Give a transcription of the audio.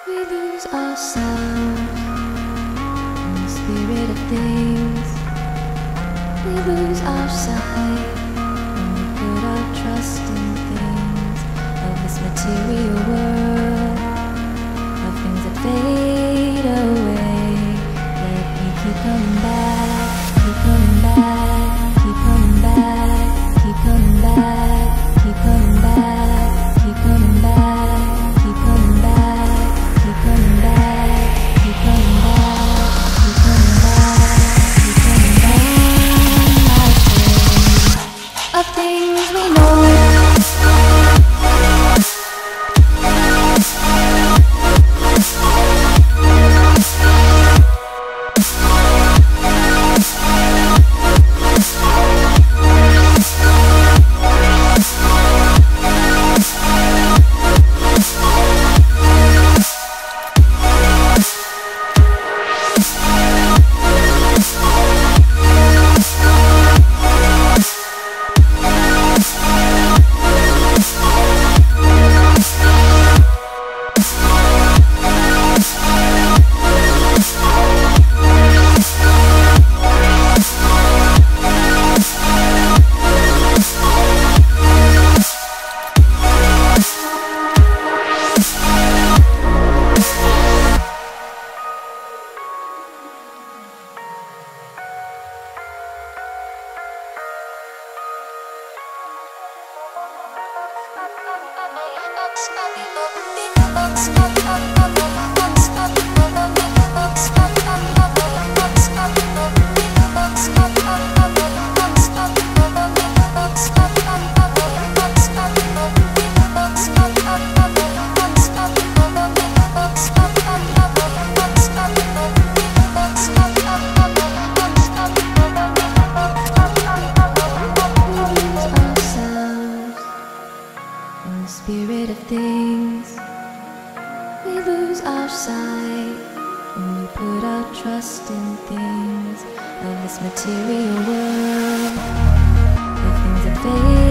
We lose ourselves in the spirit of things. We lose our sight when we put our trust in things of this material world, of things that fade away. Let me keep coming back, keep coming back, keep coming back, keep coming back, keep coming back, keep coming back, keep coming back. Keep coming back, keep coming back, keep coming back, keep coming back, of things we know. Spirit of things, we lose our sight when we put our trust in things of this material world, the things that fade.